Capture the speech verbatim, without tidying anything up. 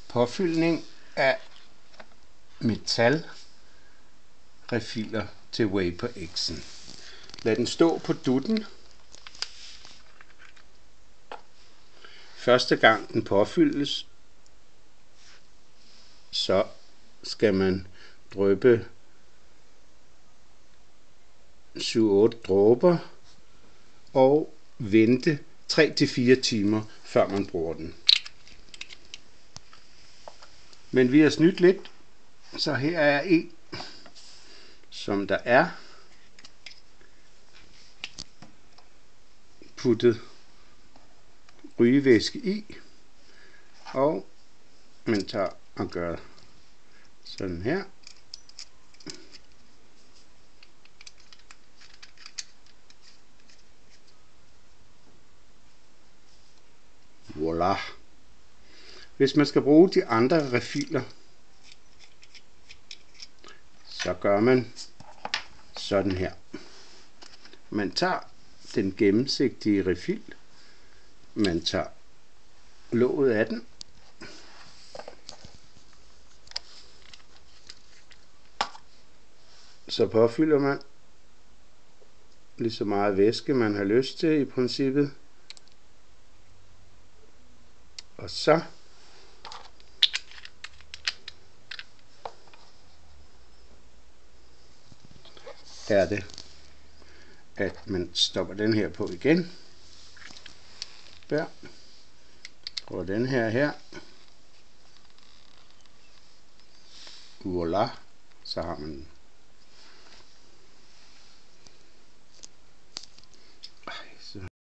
Påfyldning af metal refiller til Vapor X'en. Lad den stå på dutten. Første gang den påfyldes, så skal man dryppe syv otte dråber og vente tre til fire timer, før man bruger den. Men vi har snydt lidt, så her er en, som der er puttet rygevæske i, og man tager og gør sådan her. Voilà. Hvis man skal bruge de andre refiller, så gør man sådan her. Man tager den gennemsigtige refill, man tager låget af den, så påfylder man lige så meget væske man har lyst til i princippet, og så er det, at man stopper den her på igen. Der. Og den her her. Voilà. Så har man den.